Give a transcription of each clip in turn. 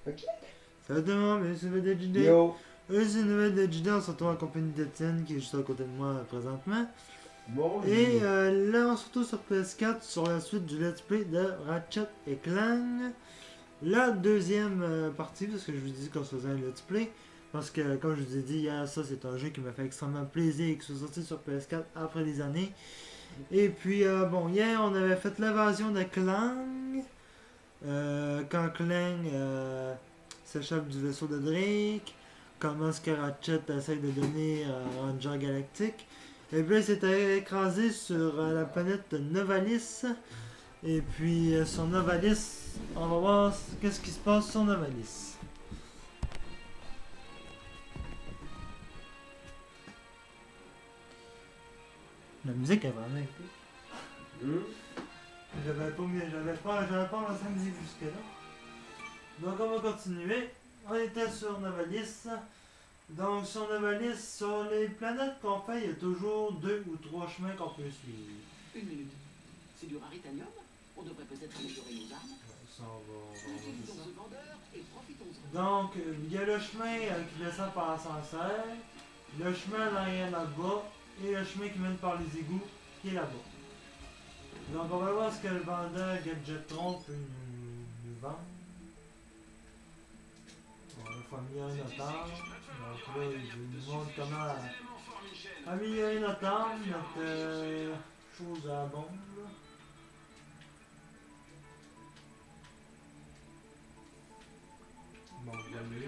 Ok. Salut tout le monde, bienvenue sur une nouvelle de JD. Yo. C'est une nouvelle de JD, on se retrouve en compagnie d'Etienne qui est juste à côté de moi présentement. Bonjour. Et là, on se retrouve sur PS4 sur la suite du Let's Play de Ratchet et Clank. La deuxième partie, parce que je vous dis qu'on se faisait un Let's Play. Parce que, comme je vous ai dit hier, ça c'est un jeu qui m'a fait extrêmement plaisir et qui soit sorti sur PS4 après des années. Et puis, bon, hier on avait fait l'invasion de Clank. Quand Clank s'échappe du vaisseau de Drake, comment est-ce que Ratchet essaie de donner Ranger Galactique. Et puis il s'est écrasé sur la planète Novalis. Et puis sur Novalis, on va voir qu'est-ce qui se passe sur Novalis. La musique est vraiment épique. J'avais pas lancé la musique jusque-là. Donc on va continuer. On était sur Novalis. Donc sur Novalis, sur les planètes qu'on fait, il y a toujours 2 ou 3 chemins qu'on peut suivre. Une minute. C'est du raritanium. On devrait peut-être améliorer nos armes. Ça, on va Utilisons voir ce vendeur et profitons-en. ça. Donc il y a le chemin qui descend par l'ascenseur, le chemin en arrière là-bas, et le chemin qui mène par les égouts qui est là-bas. Donc on va voir ce que le vendeur Gadgetron peut nous vendre. Bon, il faut améliorer notre arme. Donc là, il nous montre comment améliorer notre arme, notre chose à la bombe. Bon, vous voyez.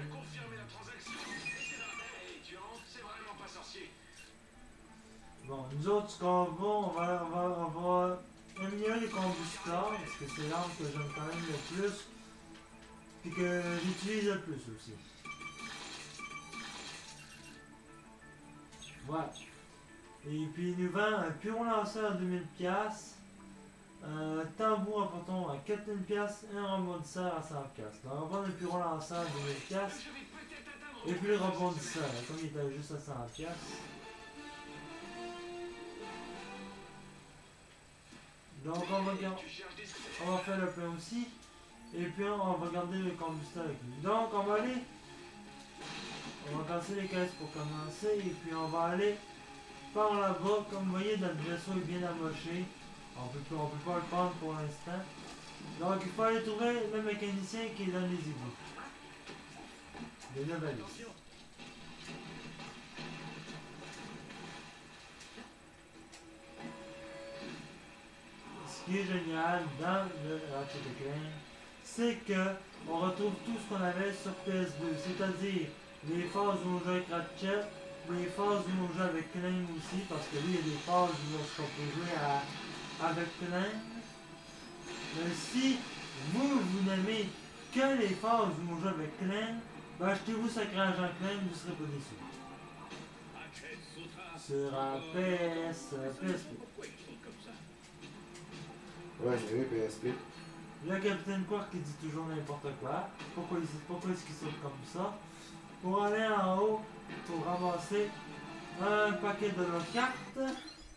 Bon, nous autres, ce qu'on va, on va améliorer les combusteurs, parce que c'est l'arme que j'aime quand même le plus, puis que j'utilise le plus aussi. Voilà. Et puis il nous vend un piron lanceur à 2000$, un tambour à bâton à 4000$, et un rebondisseur à 100$. Donc on va prendre le piron lanceur à 2000$, et puis le rebondisseur, comme il était juste à 100$. Donc on va faire le plein aussi. Et puis on va garder le combusteur avec lui. Donc on va aller. On va casser les caisses pour commencer. Et puis on va aller par là-bas. Comme vous voyez, notre vaisseau est bien amoché. On peut pas le prendre pour l'instant. Donc il faut aller trouver le mécanicien qui est dans les égouts. Les Novalis. Ce qui est génial dans le Ratchet & Clank, c'est que on retrouve tout ce qu'on avait sur PS2, c'est-à-dire les phases où on joue avec Ratchet, les phases où on joue avec Clank aussi, parce que lui il y a des phases où on peut jouer avec Clank. Mais si vous n'aimez que les phases où on joue avec Clank, ben achetez-vous Sacré Agent Clank, vous ne serez pas déçus. Sur PSP. Ouais, j'ai vu PSP. Le capitaine Quark qui dit toujours n'importe quoi. Pourquoi est-ce qu'il saute comme ça? Pour aller en haut, pour ramasser un paquet de nos cartes. Donc,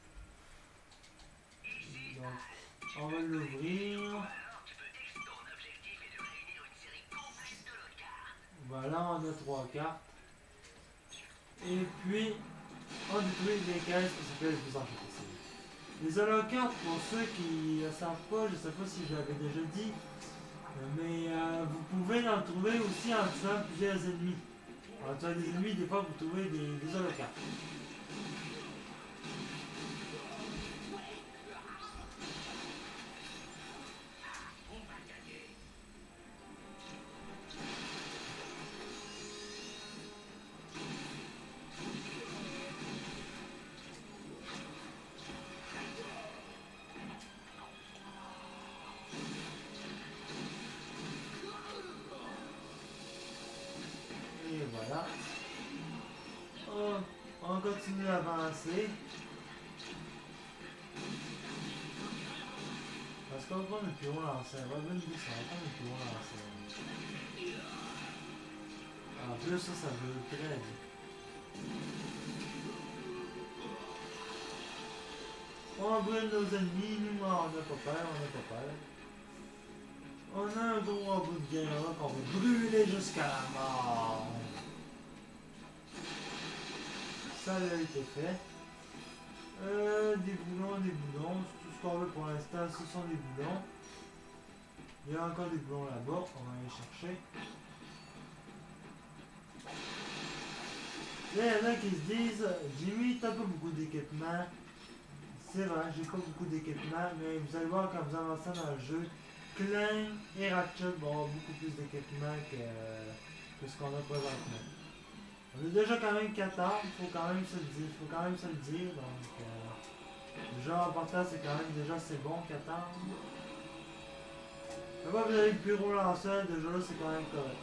on va l'ouvrir. Voilà, on a 3 cartes. Et puis, on détruit les caisses qui s'appellent plus en fait ici. Les holocartes, pour ceux qui ne savent pas, je ne sais pas si je l'avais déjà dit, mais vous pouvez en trouver aussi en tuant plusieurs ennemis. En tuant des ennemis, des fois vous trouvez des holocartes. Et voilà. On continue à avancer. Parce qu'on va prendre le piron lancé. On va même dire ça, on va prendre le piron lancé. En plus, ça veut très vite. On brûle nos ennemis, nous on n'a pas peur, on n'a pas peur. On a un gros robot de guerre là qu'on va brûler jusqu'à la mort. Ça a été fait. Des boulons, c'est tout ce qu'on veut pour l'instant, ce sont des boulons. Il y a encore des boulons là-bas, on va aller chercher. Là, il y en a qui se disent, Jimmy, t'as pas beaucoup d'équipement. C'est vrai, j'ai pas beaucoup d'équipement, mais vous allez voir quand vous avancez dans le jeu, Clank et Ratchet vont avoir beaucoup plus d'équipement que ce qu'on a présentement. On est déjà quand même 14, faut quand même se le dire, donc déjà en partant c'est quand même déjà c'est bon 14. Mais moi vous avez le pyro lanceur, déjà là c'est quand même correct.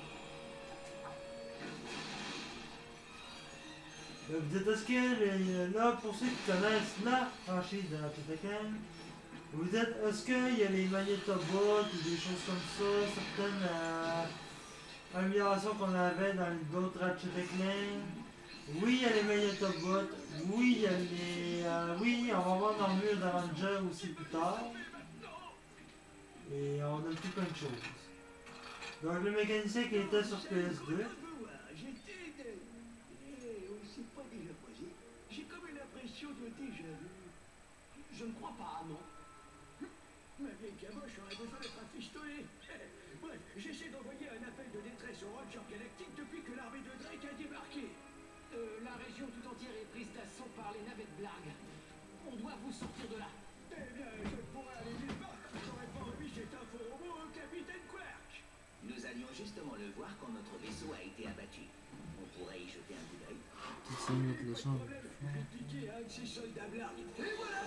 Vous dites est-ce que là pour ceux qui connaissent la franchise de Ratchet & Clank, vous dites est-ce qu'il y a les magnétobots ou des choses comme ça, certaines améliorations qu'on avait dans d'autres Ratchet & Clank. Oui, il y a les magnétobots. Oui, il y a les. Oui, on va voir dans le mur d'Avenger aussi plus tard. Et on a tout plein de choses. Donc le mécanicien qui était sur PS2. J'ai comme une impression de déjà vu. Je ne crois pas, non. Ma vieille caboche aurait besoin d'être affichée. Bref, j'essaie d'envoyer un appel de détresse au Roger Galactique depuis que l'armée de Drake a débarqué. La région tout entière est prise d'assaut par les navettes Blarg. On doit vous sortir de là. Eh bien, je pourrais aller nulle part quand j'aurais pas remis cette info robot au capitaine Quark. Nous allions justement le voir quand notre vaisseau a été abattu. On pourrait y jeter un coup d'œil. C'est mieux que les choses. Je vais piquer un de ces soldats Blarg. Et voilà.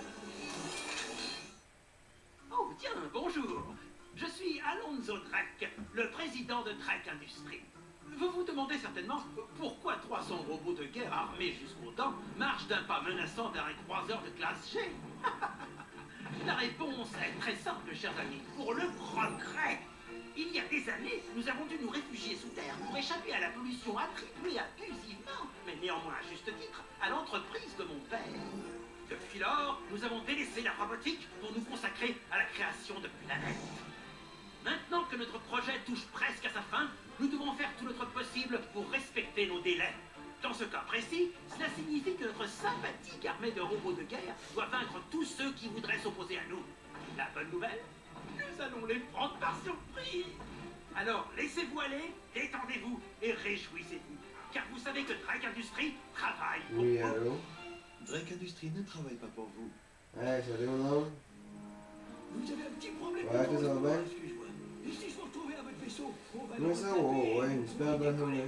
Oh, tiens, bonjour. Je suis Alonzo Drake, le président de Drake Industries. Vous vous demandez certainement pourquoi 300 robots de guerre armés jusqu'aux dents marchent d'un pas menaçant vers un croiseur de classe G. La réponse est très simple, chers amis. Pour le progrès. Il y a des années, nous avons dû nous réfugier sous terre pour échapper à la pollution attribuée abusivement, mais néanmoins à juste titre, à l'entreprise de mon père. Depuis lors, nous avons délaissé la robotique pour nous consacrer à la création de planètes. Maintenant que notre projet touche presque à sa fin, nous devons faire tout notre possible pour respecter nos délais. Dans ce cas précis, cela signifie que notre sympathique armée de robots de guerre doit vaincre tous ceux qui voudraient s'opposer à nous. La bonne nouvelle, nous allons les prendre par surprise. Alors, laissez-vous aller, détendez-vous et réjouissez-vous. Car vous savez que Drake Industries travaille pour Oui, vous. allô? Drake Industries ne travaille pas pour vous. Hey, salut mon homme. Vous avez un petit problème. Ouais, tout ça va bien? Excuse-moi. Et si je vous retrouvais à votre vaisseau, on va Moi ça, ouais, une super bonne journée.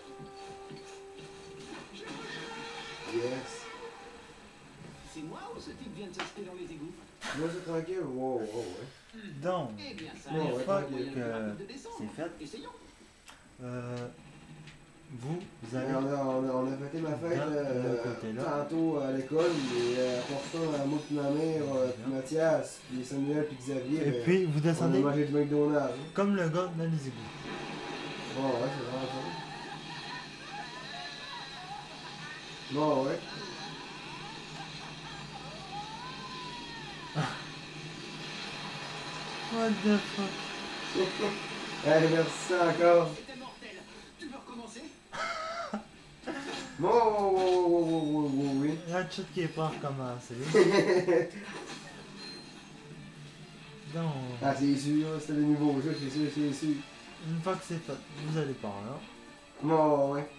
Yes. C'est moi ou ce type vient de se jeter dans les égouts? Moi c'est tranquille, ouais. Donc, Eh bien, ça Ouais, a l'air ouais, pas tranquille. moyen plus rapide de descendre. c'est fait. Essayons. Vous Et avez. on a fêté ma fête Dans le côté-là. tantôt à l'école, mais pour ça, moi puis ma mère, puis Mathias, puis Samuel, puis Xavier, Et puis vous on a descendez mangé du McDonald's. Hein. comme le gars dans les égouts. Bon, ouais, c'est vraiment ça. Bon, ouais. What the fuck? Hey, merci encore. C'était mortel. Tu veux recommencer? Oui. Ratchet qui est pas recommencé. Donc, Ah, c'est sûr, c'était le nouveau jeu, c'est sûr. une fois que c'est fait, vous allez par là. Bon, ouais.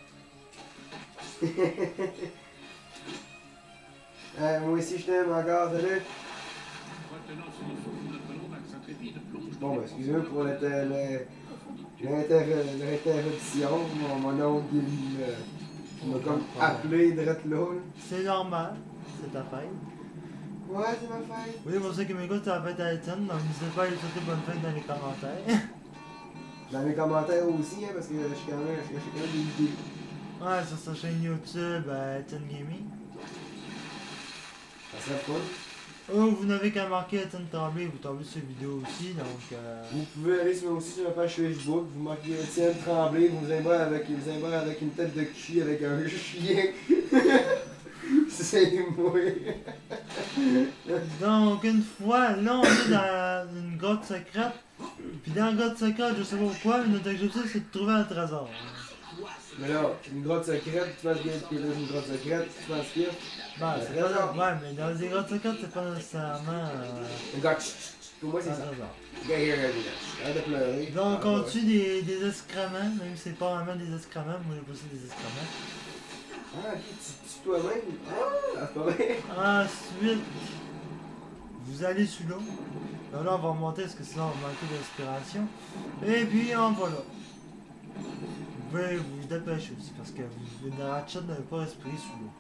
Moi aussi, je t'aime encore, salut. Retenant son souffle, notre Novax intrépide plonge Bon, ben, excusez-moi pour l'interruption. Mon oncle, il m'a comme appelé direct là. C'est normal, c'est ta fête. Ouais, c'est ma fête. Oui, pour ceux qui m'écoutent, c'est la fête à Étienne, donc n'hésitez pas à lui souhaiter bonne fête dans les commentaires. Dans les commentaires aussi, hein, parce que je suis quand même des idées. Ouais, sur sa chaîne YouTube, Étienne Gaming. Ça serait fun. Oh, vous n'avez qu'à marquer Étienne Tremblay, vous tombez sur vidéo aussi, donc Vous pouvez aller aussi sur ma page Facebook, vous marquez Étienne Tremblay, vous allez voir avec une tête de cul avec un chien. C'est moi. Donc, une fois, là, on est dans une grotte secrète. Puis dans God Secret, je sais pas pourquoi, mais notre objectif c'est de trouver un trésor. Mais là, une grotte secrète, tu penses qu'il y a une grotte secrète, tu penses qu'il y a. Ben, Un c'est trésor. pas... Ouais, mais dans les God Secret, c'est pas nécessairement Regarde, pour moi, c'est un ça. trésor. Arrête de pleurer. Donc on tue des excréments, même si c'est pas vraiment des excréments, moi j'ai poussé des excréments. Ah, ok, tu tues toi-même. Ah, c'est pas vrai. Ensuite, vous allez sous l'eau. Là, on va remonter parce que sinon on va manquer d'inspiration. Et puis on va là. Vous pouvez vous dépêcher aussi parce que le Ratchet n'avait pas respiré sous l'eau.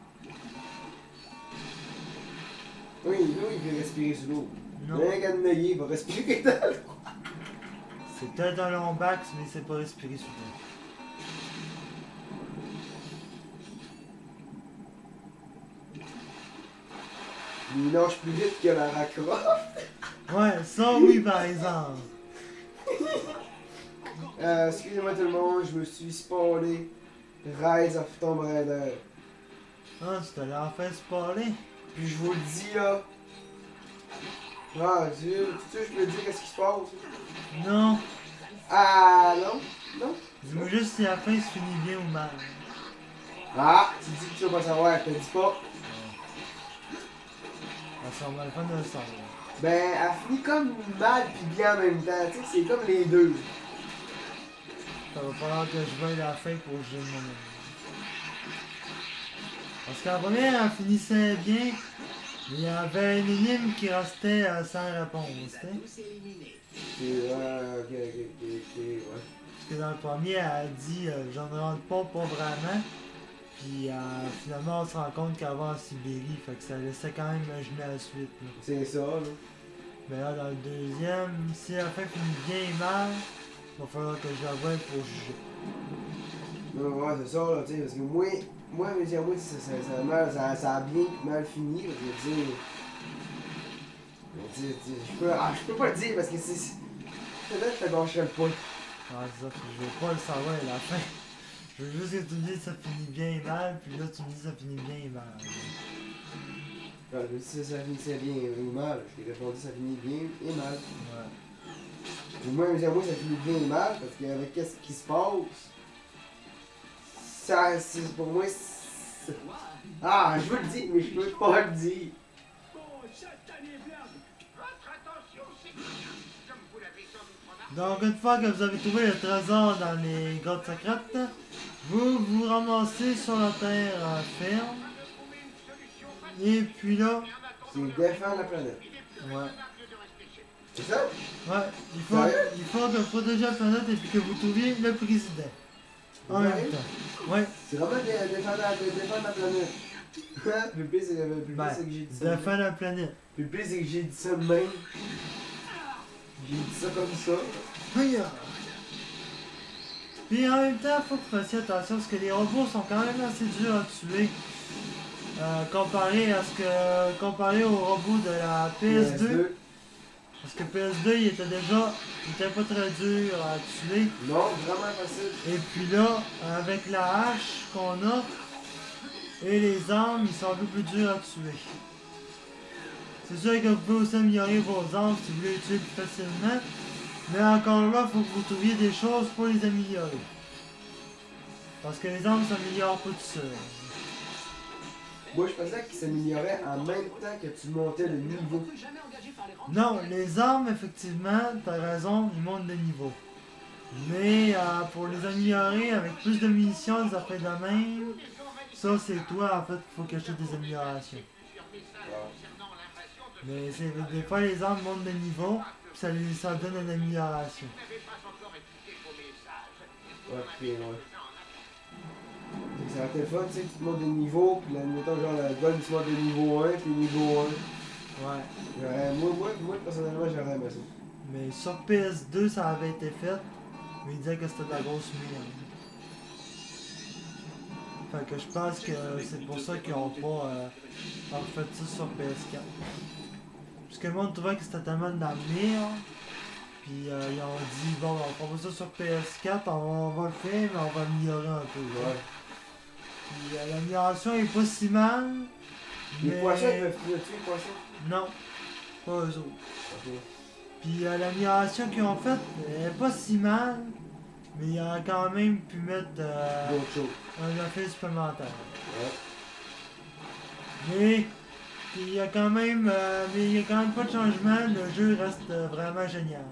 Oui, lui, il peut respirer sous l'eau. Non, Mais un gars de Neuilly, il va respirer dans l'eau. c'est peut-être un lombax, mais c'est pas respiré sous l'eau. Mm. Il nage plus vite que la Croft. Ouais, ça oui par exemple. Excusez-moi tout le monde, je me suis spoilé Rise of Tomb Raider. Ah, tu t'allais enfin se parler. Puis je vous le dis là. Ah Dieu, tu sais, je peux dire qu'est-ce qui se passe? Non, Ah non? Non? dis-moi juste si la fin se finit bien ou mal. Ah, tu dis que tu vas pas savoir, je te dis pas. Ça va le fun de le savoir. Ben, elle finit comme mal pis bien en même temps, tu sais, c'est comme les deux. Ça va falloir que je veuille la fin pour juger mon avis. Parce qu'en première, elle finissait bien, mais il y avait une énigme qui restait sans réponse. Il nous a T'sais. tous éliminés. Ok, ouais. Parce que dans le premier, elle a dit j'en rentre pas vraiment. Puis finalement, on se rend compte qu'elle va en Sibérie, fait que ça laissait quand même imaginer la suite. Là. C'est ça, là. Mais là, dans le deuxième, si la fin finit bien et mal, il va falloir que je la voie pour juger. Non, ouais, c'est ça, là, tu sais, parce que moi, mais dire, moi, ça a bien pis mal fini, là, je veux dire. Je peux pas le dire parce que c'est. Peut-être que je te gâcherais le point. Ah, c'est ça, puis je veux pas le savoir à la fin. Je veux juste que tu me dises que ça finit bien et mal, puis là tu me dis que ça finit bien et mal. Alors, je me dis si ça finissait bien ou mal, je t'ai répondu ça finit bien et mal. Ouais. Moi, mais dire, moi, ça finit bien et mal parce qu'avec qu'est-ce qui se passe, ça, c'est pour moi, c'est... Ah, je veux le dire, mais je peux pas le dire. Oh, satané blâme! Votre attention, c'est comme vous l'avez sans doute remarqué. Donc une fois que vous avez trouvé le trésor dans les grottes secrètes, vous vous ramassez sur la terre ferme. Et puis là, C'est défendre la planète. ouais. C'est ça? Ouais, il faut que protéger la planète et puis que vous trouviez le président. En même temps. Ouais, C'est vraiment défendre la planète. Le pire, c'est que j'ai dit ça. défendre la planète. Le pire, c'est que j'ai dit ça de même. J'ai dit ça comme ça. Hiya! Puis en même temps, faut que vous fassiez attention parce que les robots sont quand même assez durs à tuer. Comparé aux robots de la PS2. Parce que PS2 il était pas très dur à tuer. Non, vraiment facile. Et puis là, avec la hache qu'on a et les armes, ils sont un peu plus durs à tuer. C'est sûr que vous pouvez aussi améliorer vos armes si vous voulez les tuer plus facilement. Mais encore là, il faut que vous trouviez des choses pour les améliorer. Parce que les armes s'améliorent pas tout seul. Moi, je pensais qu'il s'améliorait en même temps que tu montais le niveau. Non, les armes, effectivement, t'as raison, ils montent de niveau. Mais pour les améliorer avec plus de munitions, des affaires de même, ça c'est toi en fait qu'il faut que je des améliorations. Mais des fois les armes montent de niveau, puis ça donne une amélioration. Ok, ouais. Ça aurait été le fun, tu sais, tu te montes de niveau, puis là, mettons genre la gun, tu montes de niveau 1, puis niveau 1. Ouais. Moi, personnellement, j'aurais aimé ça. Mais sur PS2 ça avait été fait, mais ils disaient que c'était de la grosse merde. Fait que je pense que c'est pour ça qu'ils ont pas refait ça sur PS4. Parce que le monde trouvait que c'était tellement de la merde. Puis ils ont dit bon on va faire ça sur PS4, on va le faire mais on va améliorer un peu. Ouais. Puis l'amélioration est pas si mal. Les mais- poissons, ils peuvent tuer les poissons. Non, pas eux autres. Ok. Puis l'amélioration qu'ils ont faite est pas si mal, mais il a quand même pu mettre D'autres choses. un effet supplémentaire. Ouais. Mais il y a quand même pas de changement, le jeu reste vraiment génial.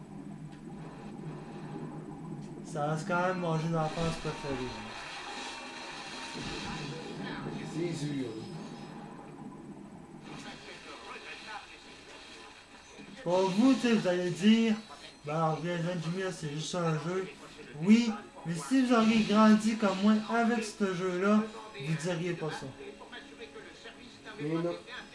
Ça reste quand même mon jeu d'enfance préféré. C'est sûr. Pour vous, tu sais, vous allez dire, ben Resident Evil c'est juste un jeu. Oui, mais si vous auriez grandi comme moi avec ce jeu-là, vous diriez pas ça. Mais non.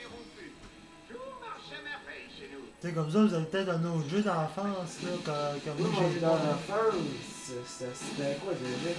Tu sais, comme ça, vous avez peut-être un autre jeu d'enfance, là, comme Moi, moi mon j'ai jeu pas. d'enfance, c'était quoi déjà?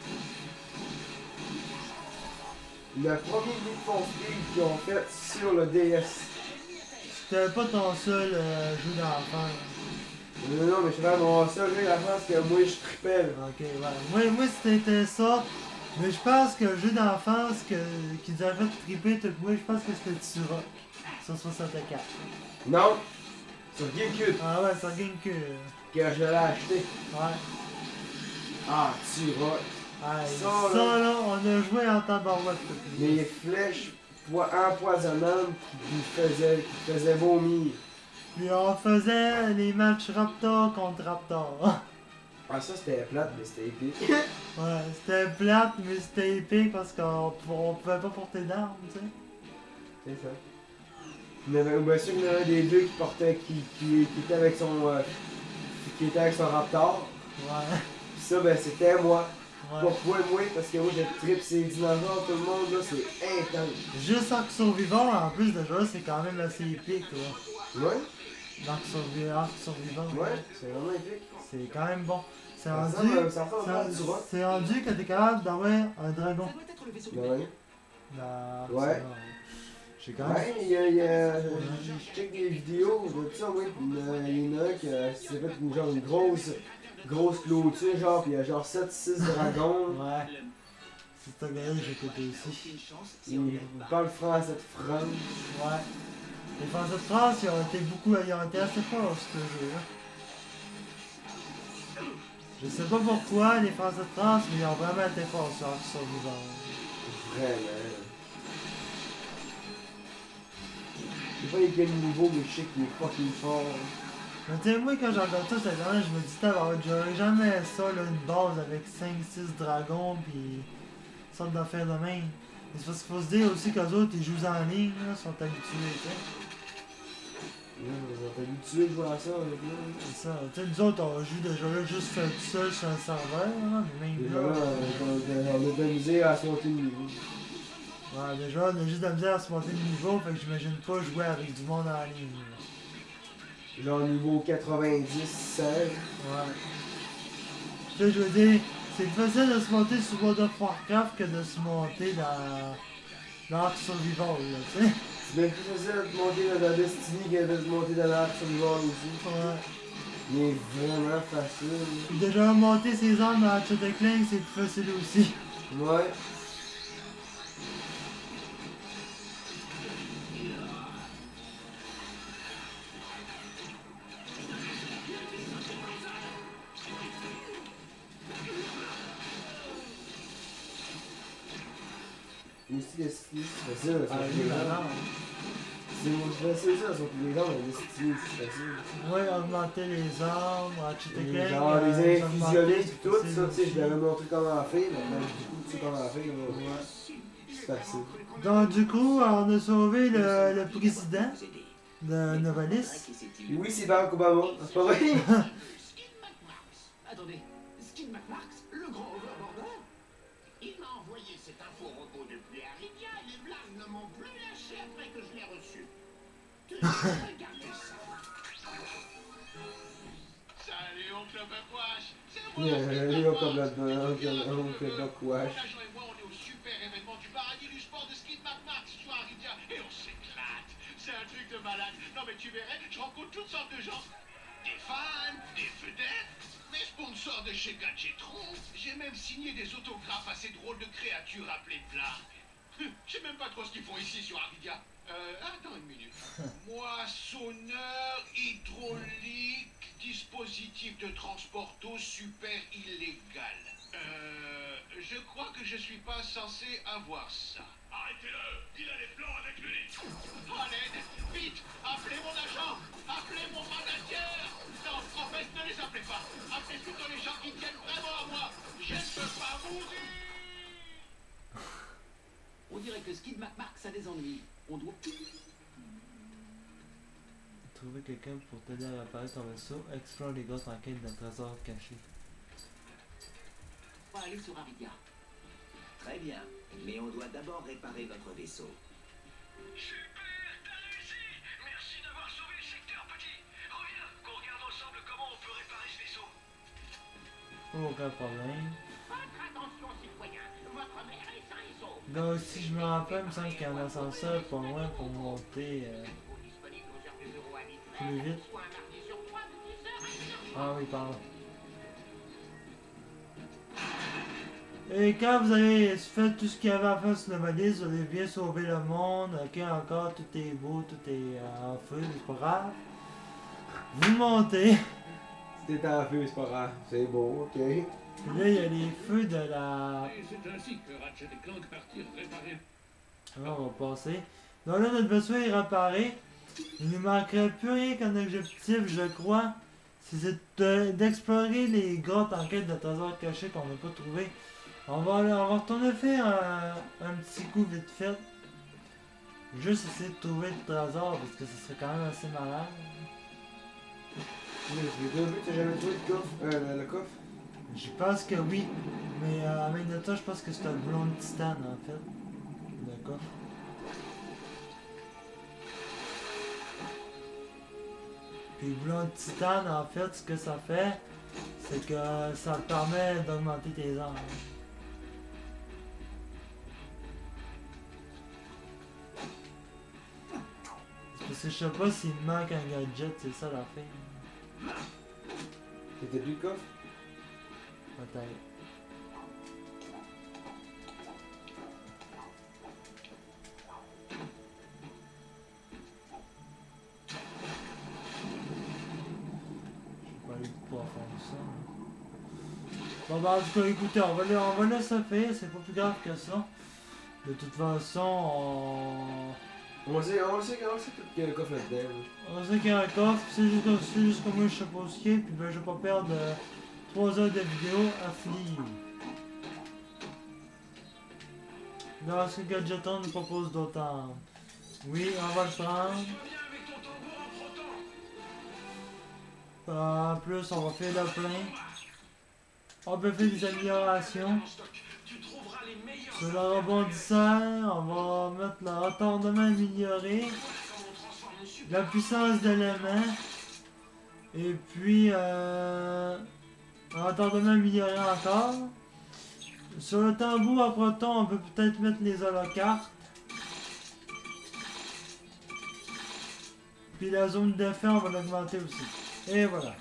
Le premier Need for Speed qu'ils ont fait sur le DS. C'était pas ton seul jeu d'enfance. Non, mais je sais pas, mon seul jeu d'enfance que moi je trippais. Là. Ok, ouais. Moi c'était ça. Mais je pense que le jeu d'enfance qui nous a fait triper tout moi, je pense que c'était Turok. Sur 64. Non, sur GameCube, Ah ouais, sur GameCube. que je l'ai acheté. Ouais. Ah, tu rock. Ouais, Ça, ça là, on a joué en tabarouette tout le monde. Les flèches empoisonnantes qui faisaient vomir. Puis on faisait les matchs Raptor contre Raptor. Ah, ça c'était plate, mais c'était épique. Ouais, c'était plate, mais c'était épique parce qu'on pouvait pas porter d'armes, tu sais. C'est ça. Il y en avait, bien sûr, il y en avait des deux qui portaient, qui était avec son, qui était avec son Raptor. Ouais, Pis ça, ben c'était moi. ouais. Pourquoi moi? Parce que moi, je tripe ces dinosaures, tout le monde, là, c'est intense. Juste Arc Survivant, en plus de jeu, c'est quand même assez épique, là. Ouais, Arc Survivant. ouais, c'est vraiment épique. C'est quand même bon. C'est Ça rendu, ressemble à du rock. c'est rendu que t'es capable d'avoir un dragon. Ça doit être le vaisseau du Ouais. Dans Ouais. Survivant. J'ai quand même. Ouais, je check des vidéos de ça, oui, pis il y en a un qui s'est fait une grosse clôture, genre, pis il y a genre 7-6 dragons. Ouais. C'est ce gars-là que j'ai écouté aussi. Il parle français de France. Ouais. Les Français de France, ils ont été assez forts sur ce jeu-là. Je sais pas pourquoi les Français de France, mais ils ont vraiment été forts sur Arc Survivant. Vraiment. Je sais pas quel niveau, mais je sais qu'il est fucking fort. Mais tu sais, moi, quand j'ai regardé ça cette année, je me dis, j'aurais jamais ça, là, une base avec 5-6 dragons, pis une sorte d'affaires de même. Mais c'est parce qu'il faut se dire aussi qu'eux autres, ils jouent en ligne, là, sont habitués, tu sais. On est habitué de jouer à ça avec nous. C'est ça. Tu sais, nous autres, on joue déjà là juste tout seul sur un serveur, là, mais même Déjà, là. on a de la misère à se monter le niveau. Ouais, déjà, on a juste de la misère à se monter le niveau, fait que j'imagine pas jouer avec du monde en ligne. Là. Genre niveau 90, 100. Ouais. Tu sais, je veux dire, c'est facile de se monter sur World of Warcraft que de se monter dans Arc Survival, là, tu sais. C'est bien plus facile de te monter dans la Destiny que de te monter dans l'Arc Survival aussi. Ouais. Il est vraiment facile. Puis déjà, monter ses armes dans Ratchet & Clank, c'est plus facile aussi. Ouais. Et aussi Destiny, c'est facile. Ah oui, alors. C'est facile ça, sauf que les gens, mais Destiny, c'est facile. Ouais, augmenter les armes, Ratchet & Clank. Genre les augmenter, infusionner c'est pis tout, facile ça, tu sais, je aussi. l'avais montré comment faire, maintenant du coup, tu sais comment faire, là. C'est facile. Donc, du coup, on a sauvé le président de Novalis. Oui, c'est Barack Obama, c'est pas vrai? Attendez, Skin McMarks, le grand overboarder? Il m'a envoyé cette info robot depuis Aridia et les blagues ne m'ont plus lâché après que je l'ai reçu. Regardez ça. Salut, oncle Buckwash. C'est Il va comme oncle Buckwash. L'agent et moi, on est au super événement du paradis du sport de Skid McMax sur Aridia et on s'éclate. C'est un truc de malade. Non mais tu verrais, je rencontre toutes sortes de gens. Des fans, des vedettes, des sponsors de chez Gadgetron. J'ai même signé des autographes à ces drôles de créatures appelées Blarg. Je sais même pas trop ce qu'ils font ici sur Aridia. Attends une minute. Moissonneur hydraulique, dispositif de transport d'eau super illégal. Je crois que je suis pas censé avoir ça. Arrêtez-le! Il a les plans avec lui! Oh, à l'aide! Vite! Appelez mon agent! Appelez mon manager! Non, en fait, ne les appelez pas! Appelez plutôt les gens qui tiennent vraiment à moi! Je ne peux pas mourir! On dirait que Skid McMarx a des ennuis. On doit... Trouver quelqu'un pour t'aider à réparer ton vaisseau. Explore les grottes en quête d'un trésor caché. On va aller sur Aridia. Très bien, mais on doit d'abord réparer notre vaisseau. Super! T'as réussi! Merci d'avoir sauvé le secteur, petit! Reviens, qu'on regarde ensemble comment on peut réparer ce vaisseau! Aucun problème. Votre attention, citoyens! Votre mère est sain et sauf! Donc si je me rappelle, il me semble qu'il y a un ascenseur pas loin pour monter Disponible aux heures de bureau habituelles, plus vite. soit un mardi sur 3 de 10h à 1h. Ah oui, pardon. Et quand vous avez fait tout ce qu'il y avait à faire sur la valise, vous avez bien sauvé le monde, ok, encore, tout est beau, tout est en feu, c'est pas grave. Vous montez, Si t'es en feu, c'est pas grave. C'est beau, ok. puis là il y a les feux de la... Et c'est ainsi que Ratchet et Clank partirent réparer. Alors on va passer. Donc là notre vaisseau est réparé. Il ne manquerait plus rien qu'un objectif, je crois. C'est d'explorer les grottes en quête de trésors cachés qu'on n'a pas trouvé. On va retourner faire un petit coup vite fait. Juste essayer de trouver le trésor parce que ce serait quand même assez malade. Mais je l'ai déjà vu, t'as jamais trouvé le coffre? Le coffre? Je pense que oui. Mais à même de ça, je pense que c'est un blonde titane en fait. D'accord. Puis le blonde titane en fait, ce que ça fait, c'est que ça te permet d'augmenter tes armes. Parce que je sais pas s'il me manque un gadget, c'est ça la fin. T'as plus le coffre? Peut-être. Je vais pas aller pouvoir faire ça. Bon bah en tout cas écoutez, on va laisser faire, c'est pas plus grave que ça. De toute façon, On sait tout qu'il y a un coffre là-dedans. là. on sait qu'il y a un coffre, c'est juste que moi je sais pas ce qu'il y a, puis ben je vais pas perdre 3 heures de vidéo à finir. Là, ce que Gadgeton nous propose d'autant. Oui, on va le prendre. Tu reviens avec ton tambour en frottant! En plus, on va faire le plein. On peut faire des améliorations. En stock, tu trouveras les meilleurs Sur le rebondisseur, on va mettre le retardement amélioré. comment on transforme une super... La puissance d'élément. Et puis, un retardement amélioré encore. Sur le tambour à proton, on peut peut-être mettre les holocartes. Puis la zone d'effet, on va l'augmenter aussi. Et voilà.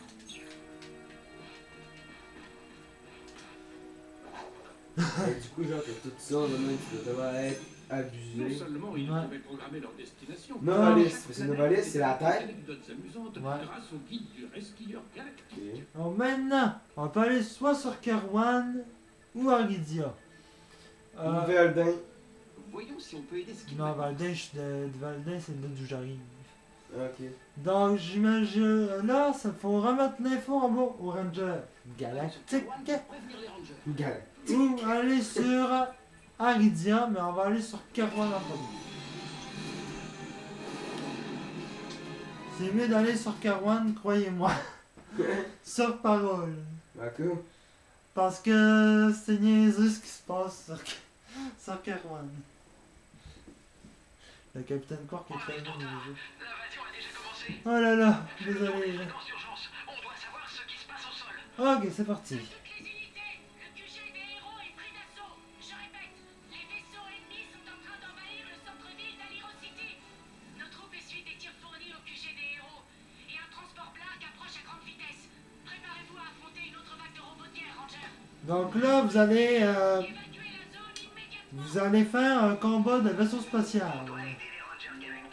Et du coup, genre, t'as tout ça, maintenant, tu devrais être Non abusé. seulement ils Ouais. pouvaient programmer leur destination, Novalis, chaque parce que planète Novalis, c'est la était Terre. anecdotes amusantes Ouais. grâce au guide du resquilleur galactique. Ok. Alors maintenant, on peut aller soit sur Kerwan ou Argidia. Ou Veldin. Voyons si on peut aider Skid Non, McMarx. Valdin, je suis de Valdin, c'est là d'où j'arrive. Ok. Donc, j'imagine. Là, il faut remettre l'info en bas au Ranger Galactique. Prévenir les rangers. Galère. Ou aller sur Aridia, mais on va aller sur Kerwan en premier. C'est mieux d'aller sur Kerwan, croyez-moi. Sur parole. D'accord. Parce que c'est niaiseux ce qui se passe sur Kerwan. Le capitaine Quark est tellement niaiseux. L'invasion a déjà commencé. Oh là là, désolé. Fréquence d'urgence. On doit savoir ce qui se passe au sol. Ok, c'est parti. Toutes les unités, le QG des héros est pris d'assaut. Je répète, les vaisseaux ennemis sont en train d'envahir le centre-ville d'Aliro City. Nos troupes essuient des tirs fournis au QG des héros. Et un transport Blark approche à grande vitesse. Préparez-vous à affronter une autre vague de robotières, Ranger. Donc là, vous allez Évacuez la zone immédiatement. faire un combat de vaisseau spatial. On doit aider les Rangers Galactiques.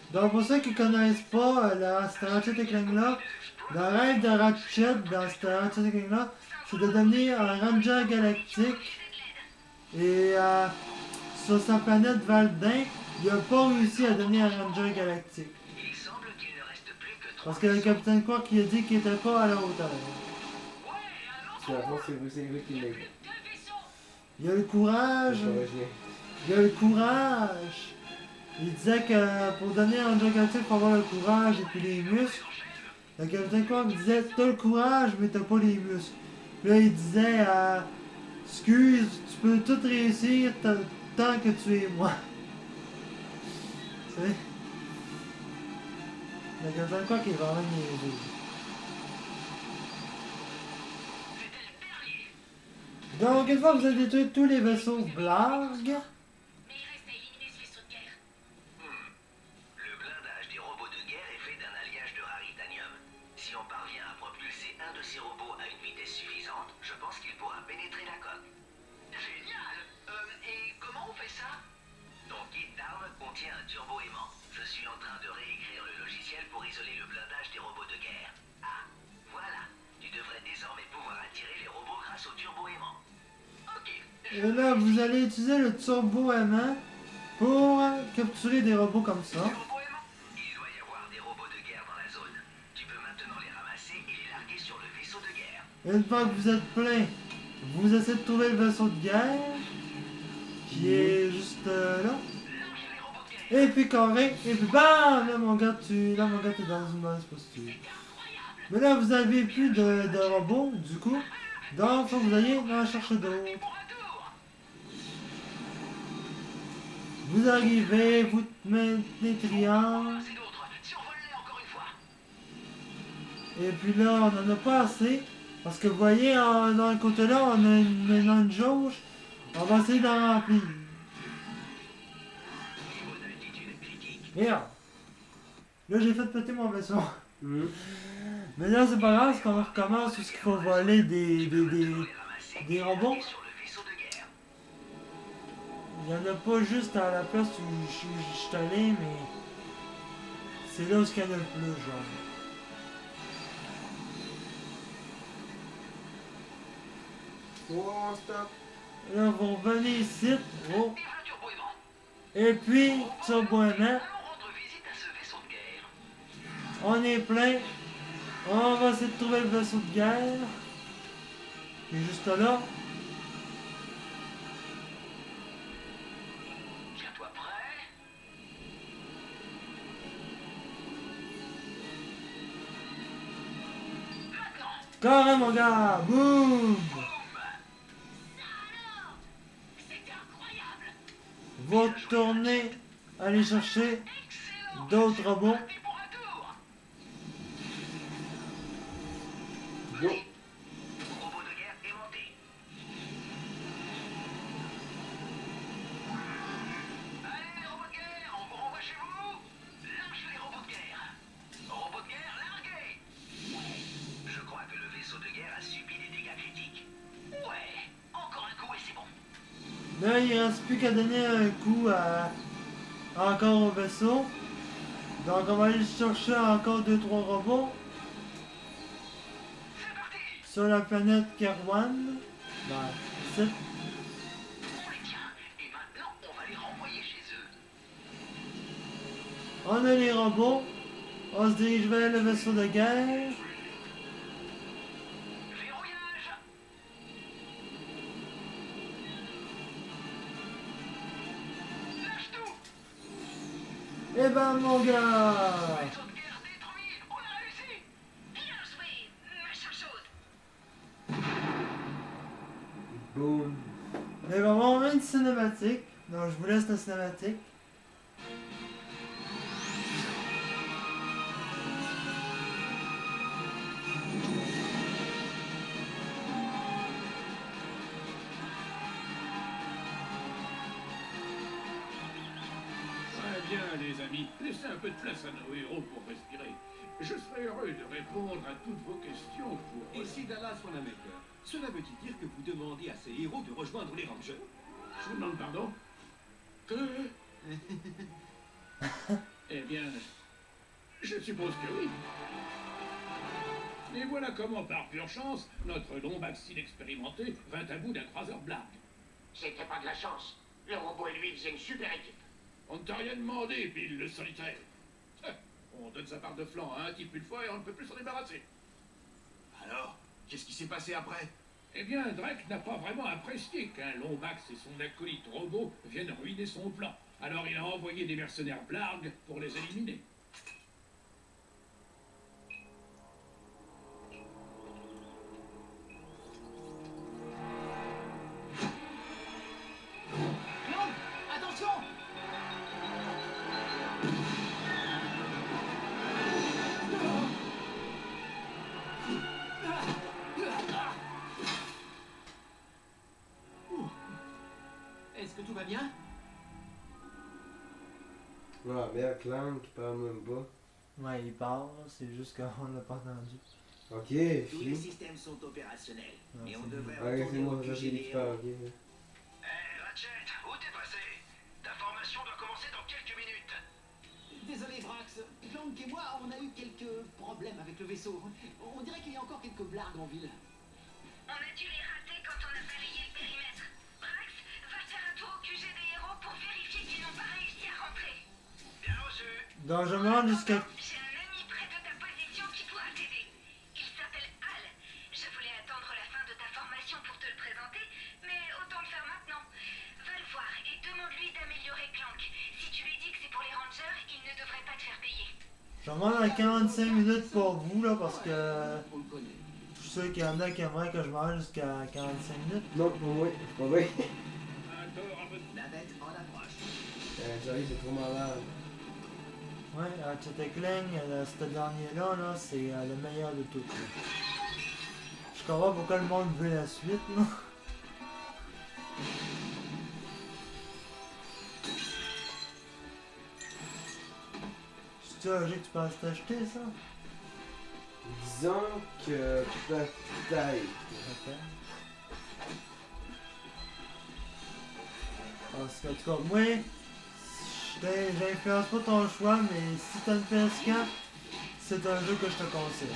Donc pour ceux qui connaissent pas cette Ratchet & Clank là, le rêve de Ratchet dans cette Ratchet & Clank là, c'est de devenir un Ranger galactique. Et sur sa planète Valdin, il n'a pas réussi à devenir un Ranger galactique. Il semble qu'il ne reste plus que 3 Parce que le capitaine Quark qui a dit qu'il était pas à la hauteur. C'est la force, c'est lui qui l'a dit. Il a le courage. Il a le courage. Il disait que pour devenir un Ranger galactique, il faut avoir le courage et puis les muscles. Le capitaine Quark disait t'as le courage mais t'as pas les muscles. Puis là il disait excuse, tu peux tout réussir tant que tu es moi. Tu sais? Le capitaine Quark est vraiment niaiseux. Donc une fois que vous avez détruit tous les vaisseaux Blarg, Mais il reste à éliminer ce vaisseau de guerre. Le blindage des robots de guerre est fait d'un alliage de raritanium. Si on parvient à propulser un de ces robots à une vitesse suffisante, je pense qu'il pourra pénétrer la coque. Génial. Et comment on fait ça? Ton kit d'armes contient un turbo-aimant. Je suis en train de réécrire le logiciel pour isoler le blindage des robots de guerre. Ah, voilà. Tu devrais désormais pouvoir attirer les robots grâce au turbo-aimant. Ok. et là vous allez utiliser le turbo-aimant pour capturer des robots comme ça. Turbo-aimant. Il doit y avoir des robots de guerre dans la zone. Tu peux maintenant les ramasser et les larguer sur le vaisseau de guerre. Et une fois que vous êtes plein, vous essayez de trouver le vaisseau de guerre qui est juste là. Et puis carré, et puis bam! Là mon gars, t'es dans une mauvaise posture. Mais là vous avez plus de robots du coup. Donc faut que vous alliez en chercher d'autres. Vous arrivez, vous mettez triangle. Et puis là on en a pas assez. Parce que vous voyez dans le côté là on a une jauge. On va essayer d'en remplir. Merde! Là j'ai fait péter mon vaisseau. Mais là c'est pas grave parce qu'on recommence tout ce qu'il faut voler des robots. Il y en a pas juste à la place où je suis allé, mais c'est là où il y en a le plus genre. Oh, stop. Là vous revenez ici. Oh. Et puis, turbo-aimant. On est plein. On va essayer de trouver le vaisseau de guerre. Il est juste là. Tiens-toi prêt. Carré mon gars. Boum. Vous retournez. Aller chercher d'autres robots. Go. Robot de guerre aimanté. Allez, robots de guerre, on vous renvoie chez vous. Lâche les robots de guerre. Robots de guerre, larguez. Je crois que le vaisseau de guerre a subi des dégâts critiques. Ouais, encore un coup et c'est bon. Là, il ne reste plus qu'à donner un coup encore au vaisseau. Donc, on va aller chercher encore 2-3 robots. Sur la planète Kerwan. C'est... On les tient et maintenant on va les renvoyer chez eux. On a les robots. On se dirige vers le vaisseau de guerre. Verrouillage. Lâche tout. Eh ben, mon gars! Vaisseau de guerre détruit. On a réussi. Bien joué. Machin chose. Boom. Mais vraiment, on a une cinématique. Donc, je vous laisse la cinématique. Très bien, les amis. Laissez un peu de place à nos héros pour respirer. Je serai heureux de répondre à toutes vos questions pour... Et si Dallas en avait peur, cela veut-il dire que vous demandez à ces héros de rejoindre les Rangers? Je vous demande pardon. Eh bien, je suppose que oui. Et voilà comment, par pure chance, notre lombax inexpérimenté vint à bout d'un croiseur Blarg. C'était pas de la chance. Le robot et lui faisaient une super équipe. On ne t'a rien demandé, Bill le solitaire. On donne sa part de flanc à un type une fois et on ne peut plus s'en débarrasser. Alors, qu'est-ce qui s'est passé après? Eh bien, Drake n'a pas vraiment apprécié qu'un lombax et son acolyte robot viennent ruiner son plan. Alors il a envoyé des mercenaires Blarg pour les éliminer. Clank, attention! Est-ce que tout va bien? Ouais, mais Clank qui parle même pas. Ouais, il parle, c'est juste qu'on l'a pas entendu. Ok, Tous les fini. systèmes sont opérationnels. Non, Et on c'est devrait Ouais, c'est retourner moi, au j'ai QG dit des qui parle, héros. ok. Ratchet, où t'es passé? Ta formation doit commencer dans quelques minutes. Désolé, Brax. Clank et moi, on a eu quelques problèmes avec le vaisseau. On dirait qu'il y a encore quelques blagues en ville. On a dû les rater quand on a balayé le périmètre. Brax, va faire un tour au QG des héros pour vérifier qu'ils n'ont pas réussi à rentrer. Bien reçu. Donc je me rends jusqu'à... J'ai un ami près de ta position qui pourra t'aider. Il s'appelle Al. Je voulais attendre la fin de ta formation pour te le présenter, mais autant le faire maintenant. Va le voir et demande-lui d'améliorer Clank. Si tu lui dis que c'est pour les rangers, il ne devrait pas te faire payer. Je demande à 45 minutes pour vous, là, parce que... On le connaît. Je suis sûr qu'il y en a qui aimeraient que je me rende jusqu'à 45 minutes. Non, pour moi, c'est pas vrai. La bête en approche. Sérieux, c'est trop malade. Ouais, Ratchet et Clank, ce dernier-là, là, c'est le meilleur de tout. Je comprends pourquoi le monde veut la suite, là. C'est un jeu que tu penses t'acheter, ça? Disons que peut-être. Ok. Parce qu'en tout cas, moi, j'influence pas ton choix, mais si t'as une PS4, c'est un jeu que je te conseille.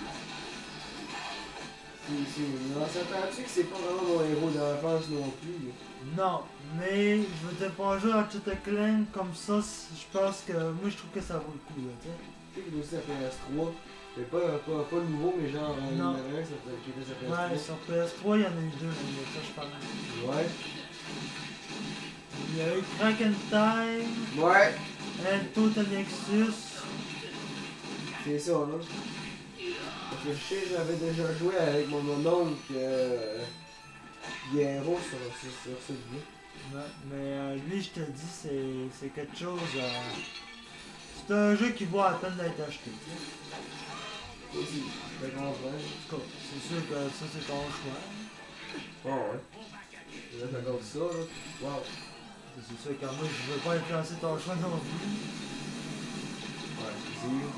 On s'entend-tu que c'est pas vraiment mon héros d'enfance non plus? Non, mais je veux pas jouer à Ratchet et Clank comme ça, je pense que moi je trouve que ça vaut le coup, là, tu sais. Tu sais qu'il est aussi à PS3. C'est pas le nouveau, mais genre il y en Non. a un qui était sur PS3. Ouais, sur PS3, il y en a eu deux, mais ça je parle. Ouais. Il y a eu Crack and Time, Ouais. Total Nexus. C'est ça, là. Parce que je sais, j'avais déjà joué avec mon oncle Pierrot sur ce jeu. Ouais, mais lui, je te dis, c'est quelque chose. C'est un jeu qui vaut la peine d'être acheté. Tu sais. Aussi, je te comprends. En tout cas, c'est sûr que ça, c'est ton choix. Bon, ouais. Là, t'as ça, là. Wow. C'est sûr que moi, je veux pas influencer ton choix non plus. Ouais, c'est sûr.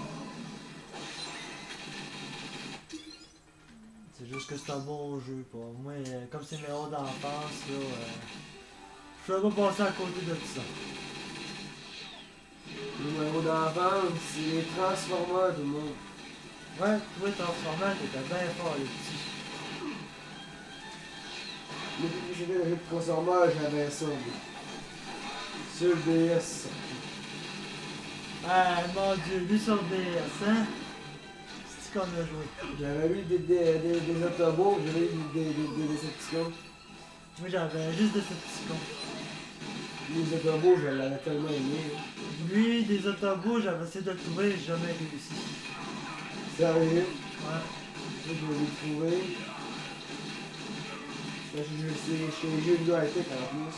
C'est juste que c'est un bon jeu pour moi. Comme c'est mes héros d'enfance, là, je peux pas passer à côté de tout ça. Le héros d'enfance, c'est les Transformers, tout le monde. Ouais, toi, Transformers, t'étais bien fort, les petits. Depuis que j'étais dans le Transformers, j'avais ça, moi. Sur le DS. Ah, mon dieu, lui sur DS, hein? C'est qu'on a joué. J'avais eu des Autobots, j'avais eu des Decepticons. Moi, j'avais juste de ce petit con. Les Autobots, je l'avais tellement aimé. Lui, des autobus, j'avais essayé de le trouver, j'ai jamais réussi. Sérieux? Ouais. Je vais les trouver. Là, c'est chez les jeux vidéo high-tech en plus.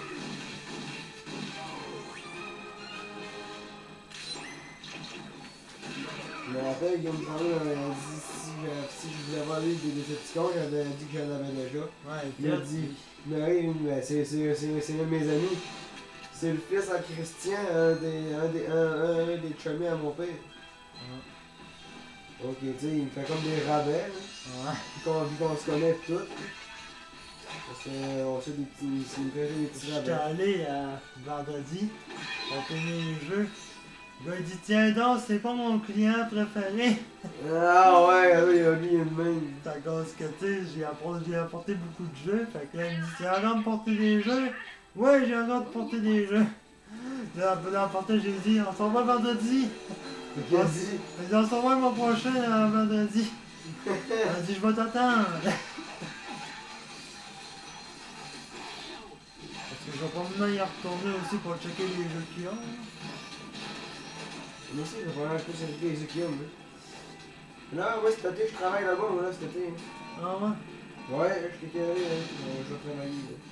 Je me rappelle, Guillaume Parler avait dit si je voulais voler des Decepticons, j'avais dit que j'en avais déjà. Ouais, Il a dit, mais c'est un de mes amis. C'est le fils à Christian, un des chummies à mon père. Ouais. Ok, tu sais, il me fait comme des rabais, là. Ouais. Vu qu'on se connaît tous. Parce qu'on fait des petits. Il me fait des petits J'étais rabais. allé vendredi, on tenait les jeux. Ben, il dit, tiens donc, c'est pas mon client préféré. Ah ouais, là, il a mis une main. T'as cause que, tu sais, j'ai apporté beaucoup de jeux. Fait que là, il me dit, tu as encore de porter des jeux? Ouais, j'ai encore de porter des jeux. Là, en porter, j'ai dit, on s'en va vendredi. Il a dit. Il dit, on s'en va le mois prochain, vendredi. Il a dit, je vais t'attendre. Parce que je vais probablement y retourner aussi pour checker les jeux qu'il y a. Moi aussi, je vais vraiment plus avec les équipes. Là, moi, cet été, je travaille là-bas, moi, là, cet été. Ah ouais? Ouais, je suis carré, je vais travailler. Là.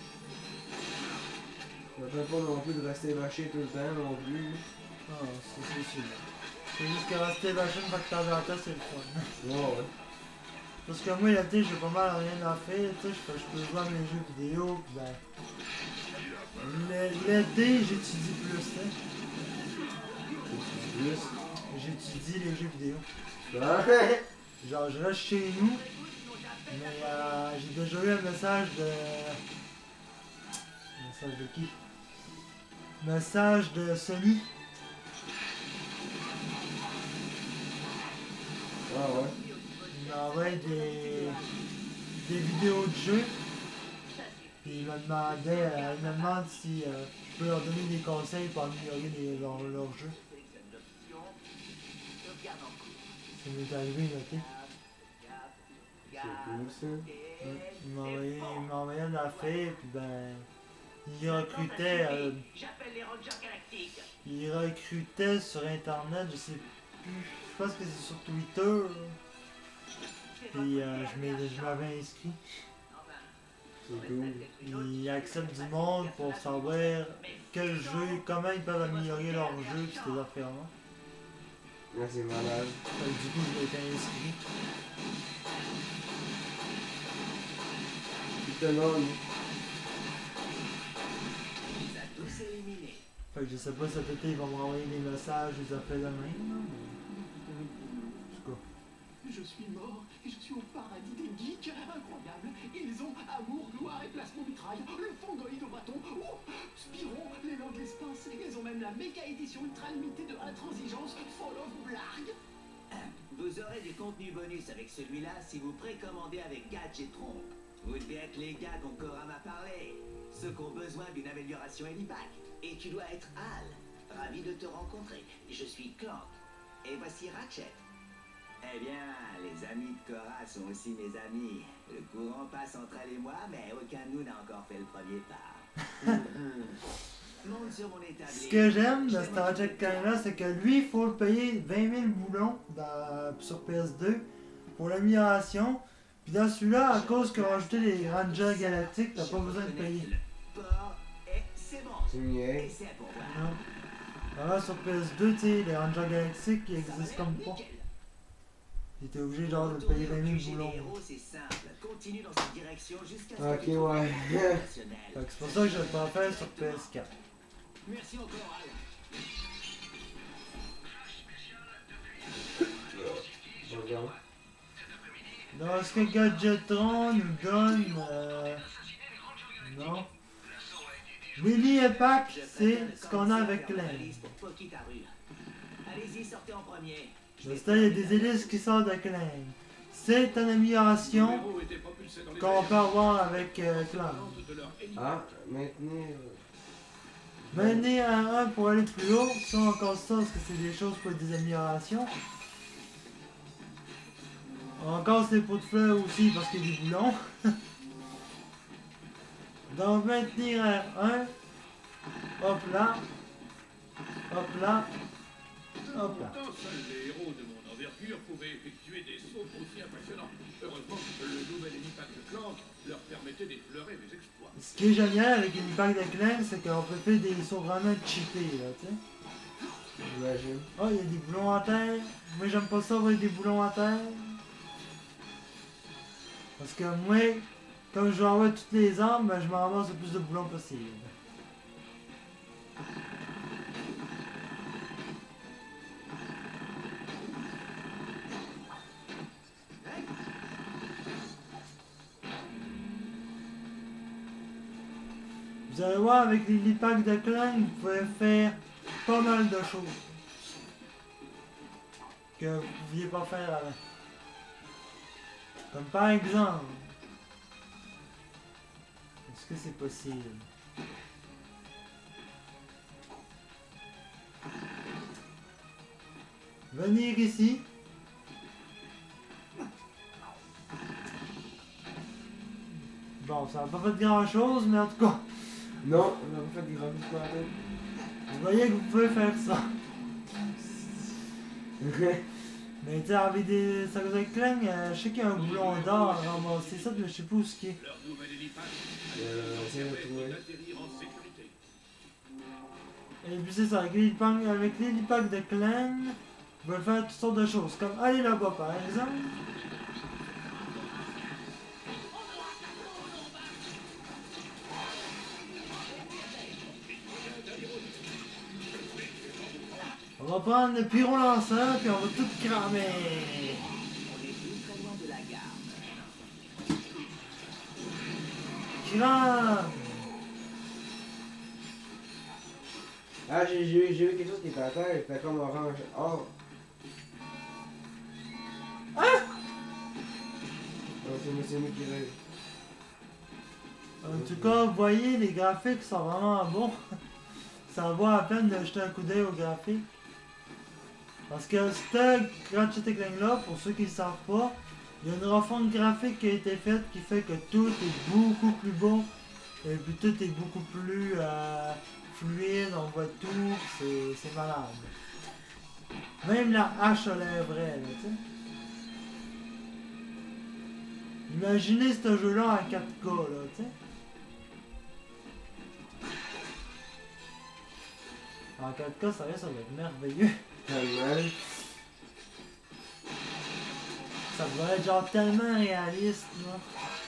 Je m'attends pas non plus de rester vaché tout le temps non plus. Ah, c'est sûr. C'est juste que rester vaché une fois de temps en temps, c'est le fun. Ouais. Parce que moi, l'été, j'ai pas mal rien à faire, tu sais, je peux jouer à mes jeux vidéo, pis ben... L'été, j'étudie plus, hein. J'étudie les jeux vidéo. Ouais. Genre, je reste chez nous, mais j'ai déjà eu un message de... Message de qui? Message de Sony. Ah ouais. Il m'envoie des vidéos de jeux. Puis il me demande si je peux leur donner des conseils pour améliorer leur jeu. Ça m'est arrivé, ok? C'est cool ça. Il m'a envoyé une affaire, puis ben... Il recrutait... il recrutait sur internet, je sais plus... Je pense que c'est sur Twitter. Puis je m'avais inscrit. C'est cool. Ils acceptent du monde pour savoir quel jeu, comment ils peuvent améliorer leur jeu pis ces affaires-là. Là, c'est malade. Fait que du coup, j'ai été inscrit. Tout le monde. Fait que je sais pas cet été, ils vont m'envoyer des messages, des appels de même. En tout cas. Je suis mort et je suis au paradis des geeks. Incroyable. Ils ont amour, gloire et plasma mitraille. Le fongoïde au bâton. Oh, Spyro, l'élan de l'espace. Ils ont même la méga édition ultra limitée de Intransigeance Fall of Blarg. Vous aurez du contenu bonus avec celui-là si vous précommandez avec Gadgetron. Vous devez être les gars dont Cora m'a parlé. Ceux qui ont besoin d'une amélioration Helipack. Et tu dois être Hal. Ravi de te rencontrer. Je suis Clank. Et voici Ratchet. Eh bien, les amis de Cora sont aussi mes amis. Le courant passe entre elle et moi, mais aucun de nous n'a encore fait le premier pas. Monte sur mon établi. Ce que j'aime de Star Trek là, c'est que lui, il faut le payer 20 000 boulons sur PS2 pour l'amélioration. Puis dans celui-là, à cause qu'on a rajouté les Rangers Galactiques, t'as pas besoin de payer. C'est mieux. Non. Alors sur PS2, tu sais, les Rangers Galactiques, ils existent comme pas. T'étais obligé genre de payer 20 000 boulons. Ok, ouais. Fait que c'est pour ça que je le préfère sur PS4. Merci encore, Al. Regarde. Donc, est-ce que Gadgetron nous donne... non. Willy et Pac, c'est ce qu'on a avec Clank. Allez-y, sortez en premier. Mais il y a des hélices qui sortent de Clank. C'est une amélioration qu'on peut avoir avec Clank. Ah, maintenir. Maintenir à 1 pour aller plus haut, ça encore ça parce que c'est des choses pour des améliorations. On casse les pots de fleurs aussi parce qu'il y a des boulons. Donc maintenir R1. Hop là. Hop là. Hop là. Pourtant, seuls les héros de mon envergure pouvaient effectuer des sauts aussi impressionnants. Heureusement, le nouvel Helipack de Clank leur permettait d'effleurer des exploits. Ce qui est génial avec une pack de Clank, c'est qu'on peut faire des sauts vraiment cheatés là, tu sais. J'imagine. Oh, il y a des boulons à terre. Moi, j'aime pas ça, voir des boulons à terre. Parce que moi, comme je vais avoir toutes les armes, ben, je m'en ramasse le plus de boulons possible. Vous allez voir, avec les packs de Clank, vous pouvez faire pas mal de choses. que vous pouviez pas faire avant. Comme par exemple, est-ce que c'est possible? Venir ici. Bon, ça n'a pas fait grand chose, mais en tout cas, Non, on a pas fait des grands coups de tête. vous voyez que vous pouvez faire ça. Mais tu sais, avec des sacs de clang, je sais qu'il y a un boulon d'or à ramasser ça, mais je sais pas où ce qu'il est. Leur nouvel hélipad On s'est retrouvé. d'atterrir en sécurité. Et puis c'est ça, avec l'hélipack de clan, vous pouvez faire toutes sortes de choses, comme aller là-bas par exemple. On va prendre le pyro lanceur puis on va tout cramer. Crame! Ah, j'ai vu quelque chose qui était à terre, il fait comme orange. Oh! Ah! Non, c'est moi qui rêve. En tout cas, vous voyez, les graphiques sont vraiment bons. Ça vaut la peine de jeter un coup d'œil aux graphiques. Parce que ce Ratchet & Clank là, pour ceux qui ne le savent pas, il y a une refonte graphique qui a été faite qui fait que tout est beaucoup plus beau. Et puis tout est beaucoup plus fluide, on voit tout, c'est malade. Même la hache a l'air vraie, là, tu sais. Imaginez ce jeu-là en 4K, là, tu sais. En 4K, ça va être merveilleux. Tellement. Ça va être genre tellement réaliste, là.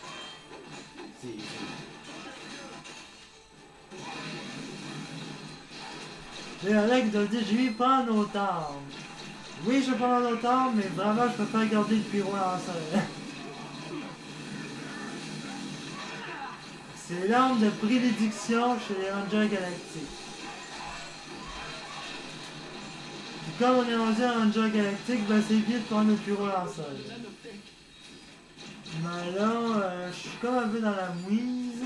Et Alex doit dire, j'ai mis pas nos temps. Oui, je vais prendre nos temps, mais vraiment, je préfère garder le pyro lanceur. C'est l'arme de prédilection chez les Rangers Galactiques. Puis comme on est rendu à Ranger Galactique, ben c'est bien de prendre le pyro lanceur. Mais là, je suis comme un peu dans la mouise.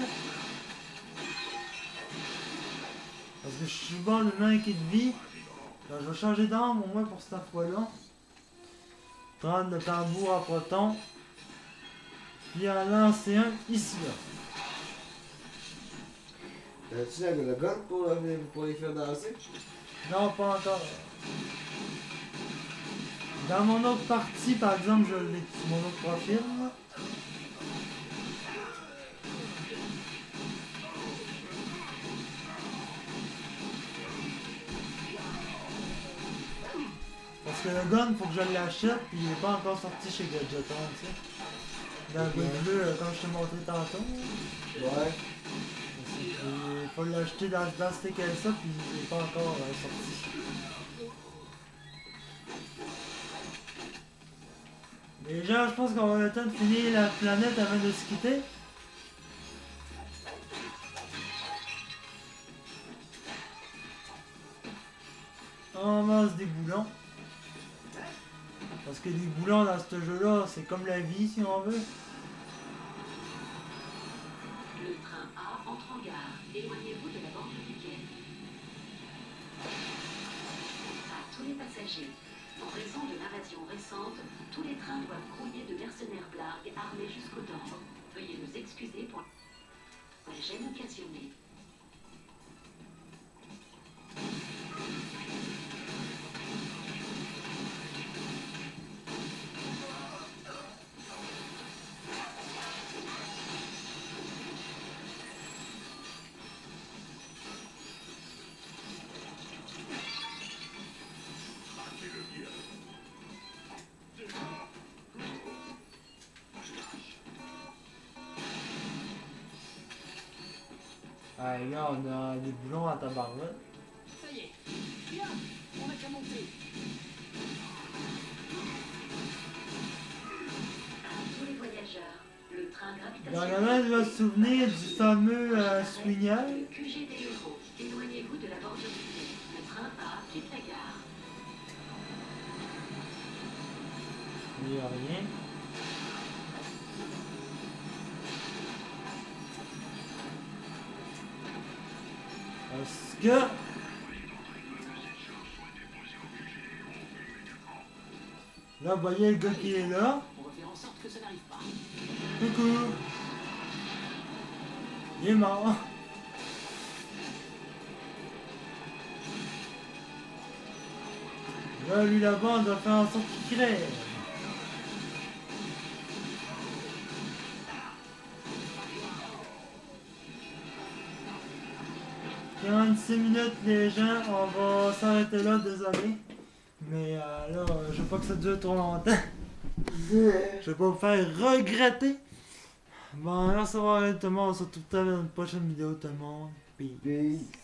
Parce que je suis bon de manquer de vie. Donc, je vais changer d'arme au moins pour cette fois-là. Prendre le tambour à proton. Puis en lancer un ici là. As-tu le gun pour les faire danser? Non, pas encore. Dans mon autre partie, par exemple, je l'ai sur mon autre profil. Là. Parce que le gun, faut que je l'achète, puis il n'est pas encore sorti chez Gadgeton, tu sais. Dans le bleu, comme je t'ai montré tantôt. Ouais. Il faut l'acheter dans cette caisse-là, puis il n'est pas encore sorti. Déjà, je pense qu'on va avoir le temps de finir la planète avant de se quitter. On masse des boulons. Parce que des boulons dans ce jeu-là, c'est comme la vie si on veut. Le train A entre en gare. Éloignez-vous de la bande du quai. À tous les passagers, en raison de l'invasion récente, tous les trains doivent grouiller de mercenaires blagues armés jusqu'aux dents. Veuillez nous excuser pour la gêne occasionnée. Ah, là, on a des boulons à tabarouette. Ça y est, bien, on n'a qu'à monter. Tous les voyageurs, le train Il y en gravitationnel. a qui va se souvenir du fameux Swingel. QG des héros. Éloignez-vous de la bande du quai. Le train A quitte la gare. Il n'y a rien. Parce que... Là, vous voyez le gars qui est là. On va faire en sorte que ça n'arrive pas. Coucou. Il est mort. Là, lui là-bas, on doit faire en sorte qu'il crève. « 46 minutes les gens, on va s'arrêter là, désolé. Mais là, je veux pas que ça dure trop longtemps. Je vais pas vous faire regretter. Bon, merci d'avoir regardé tout le monde, on se retrouve tout à l'heure dans une prochaine vidéo tout le monde. Peace. Peace.